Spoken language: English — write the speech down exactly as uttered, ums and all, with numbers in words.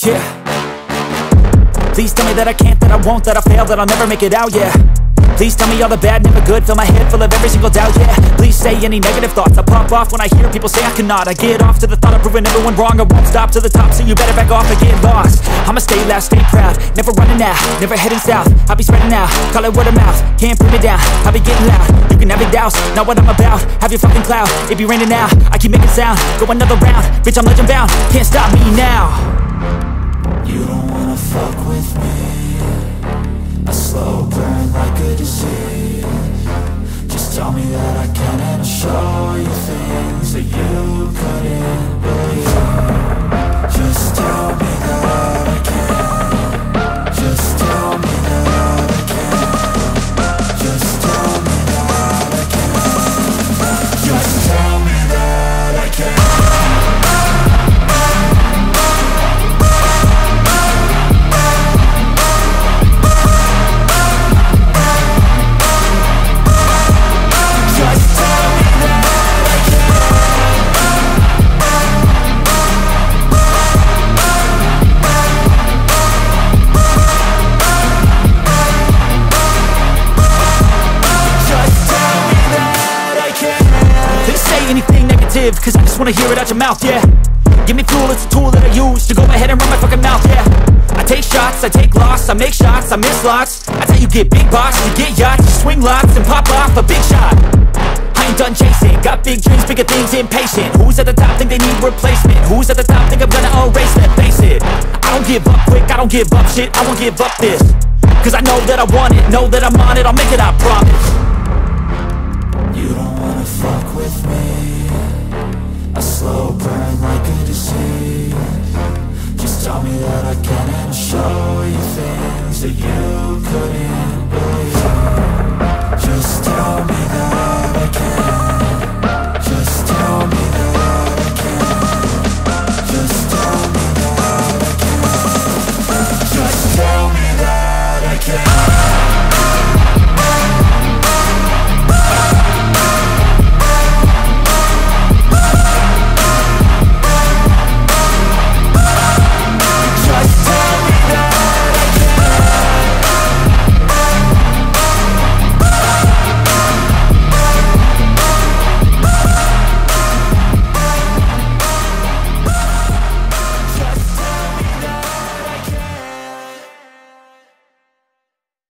Yeah. Please tell me that I can't, that I won't, that I fail, that I'll never make it out, yeah. Please tell me all the bad, never good, fill my head full of every single doubt, yeah. Please say any negative thoughts, I pop off when I hear people say I cannot. I get off to the thought of proving everyone wrong, I won't stop to the top, so you better back off and get lost. I'ma stay loud, stay proud, never running out, never heading south. I'll be spreading out, call it word of mouth, can't put me down, I'll be getting loud. You can have your doubts, not what I'm about, have your fucking clout. It be raining now, I keep making sound, go another round, bitch I'm legend bound, can't stop me now. You don't wanna fuck with me, a slow burn like a disease. Just tell me that I can and I'll show you things that you couldn't believe. Just tell me that I can. Just tell me that I can. Just tell me that I can. Just tell me that I can. Cause I just wanna hear it out your mouth, yeah. Give me fuel, it's a tool that I use to go ahead and run my fucking mouth, yeah. I take shots, I take loss, I make shots, I miss lots. That's how you get big box, you get yachts, you swing lots and pop off a big shot. I ain't done chasing, got big dreams, bigger things, impatient. Who's at the top think they need replacement? Who's at the top think I'm gonna erase them? Face it, I don't give up quick, I don't give up shit, I won't give up this. Cause I know that I want it, know that I'm on it, I'll make it, I promise. You don't wanna fuck with me, a slow burn like a disease. Just tell me that I can and I'll show you things that you